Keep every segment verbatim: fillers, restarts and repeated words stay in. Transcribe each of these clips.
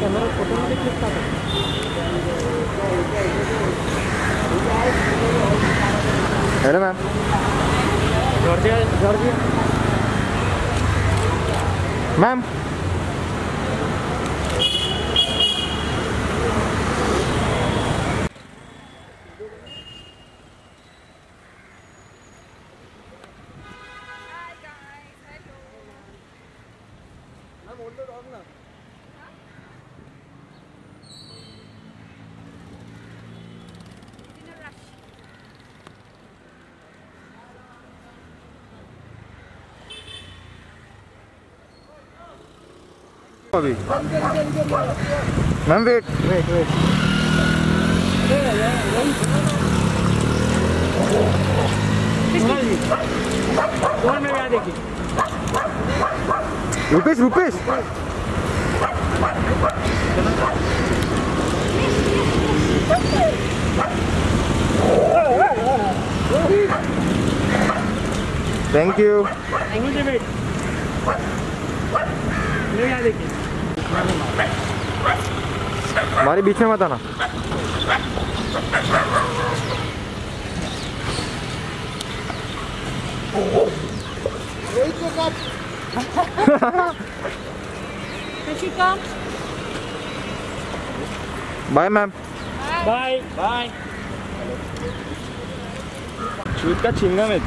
Camera photo मध्ये click करा। Hello ma'am. Georgia Georgia ma'am. अभी मैम वेट वेट वेट और में क्या देखिए रुपेश रुपेश थैंक यू। मुझे वेट ले क्या देखिए हमारे बीच में मत आना। Bye ma'am. Bye bye. Shoot का चिंगम है तू।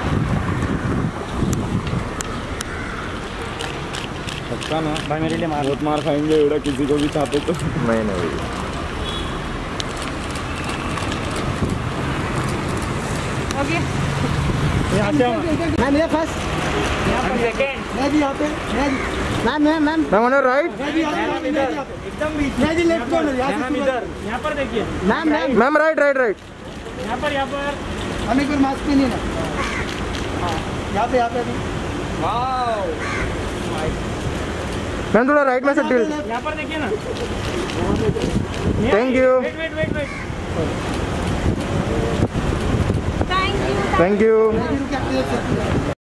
पक्का ना भाई मेरे लिए मार बहुत मार खाएंगे एवढा किसी को भी चाहते तो। नहीं नहीं ओके यहाँ से मैम ये फर्स्ट सेकंड मैं भी यहाँ पे मैं भी ma'am ma'am ma'am ma'am on right. मैं भी यहाँ पे मैं भी यहाँ पे एकदम बीच मैं भी लेफ्ट कॉर्नर यहाँ मैम से इधर यहाँ पर देखिए ma'am ma'am ma'am right right right. यहाँ पर यहाँ पर हमें कोई मास्क नहीं ना यहाँ पे यहाँ पे मैम थोड़ा राइट में से टिल। यहाँ पर देखिए ना। Thank you wait wait wait wait thank you thank you. मैं भी रुक के आपके लिए